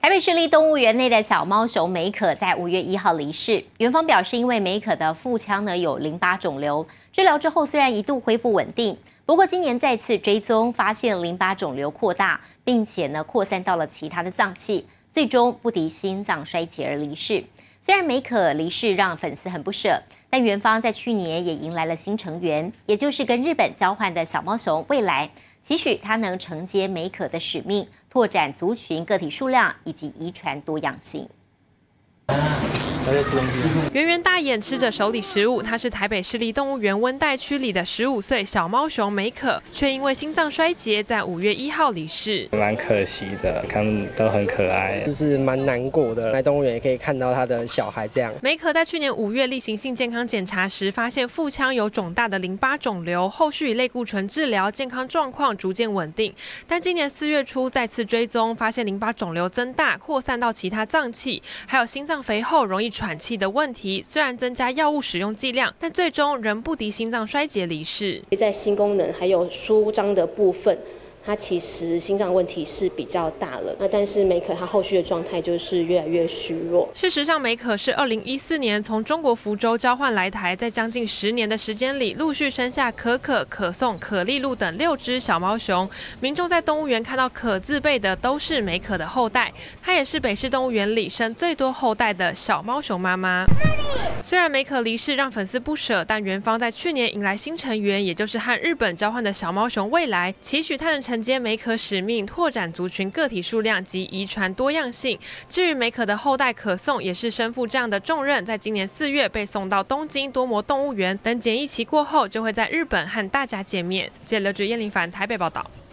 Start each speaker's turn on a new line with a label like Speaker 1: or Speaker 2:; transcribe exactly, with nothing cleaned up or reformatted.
Speaker 1: 台北市立动物园内的小猫熊美可在五月一号离世。园方表示，因为美可的腹腔呢有淋巴肿瘤，治疗之后虽然一度恢复稳定，不过今年再次追踪发现淋巴肿瘤扩大，并且呢扩散到了其他的脏器，最终不敌心脏衰竭而离世。虽然美可离世让粉丝很不舍，但园方在去年也迎来了新成员，也就是跟日本交换的小猫熊未来。 期许它能承接美可的使命，拓展族群个体数量以及遗传多样性。
Speaker 2: 圆圆大眼吃着手里食物，它是台北市立动物园温带区里的十五岁小猫熊美可，却因为心脏衰竭在五月一号离世，
Speaker 3: 蛮可惜的，他们都很可爱，
Speaker 4: 就是蛮难过的。来动物园也可以看到他的小孩这样。
Speaker 2: 美可在去年五月例行性健康检查时，发现腹腔有肿大的淋巴肿瘤，后续以类固醇治疗，健康状况逐渐稳定。但今年四月初再次追踪，发现淋巴肿瘤增大，扩散到其他脏器，还有心脏肥厚、容易 喘气的问题，虽然增加药物使用剂量，但最终仍不敌心脏衰竭离世。
Speaker 5: 在心功能还有舒张的部分，它其实心脏问题是比较大了。那但是美可她后续的状态就是越来越虚弱。
Speaker 2: 事实上，美可是二零一四年从中国福州交换来台，在将近十年的时间里，陆续生下可可、可颂、可丽露等六只小猫熊。民众在动物园看到可字辈的，都是美可的后代。她也是北市动物园里生最多后代的小猫熊妈妈。 虽然美可离世让粉丝不舍，但园方在去年迎来新成员，也就是和日本交换的小猫熊未来，期许它能承接美可使命，拓展族群个体数量及遗传多样性。至于美可的后代可颂，也是身负这样的重任，在今年四月被送到东京多摩动物园，等检疫期过后，就会在日本和大家见面。记者刘志燕、林凡台北报道。